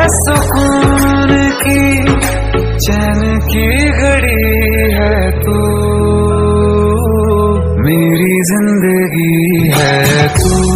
सुकून की चैन की घड़ी है तू, मेरी जिंदगी है तू।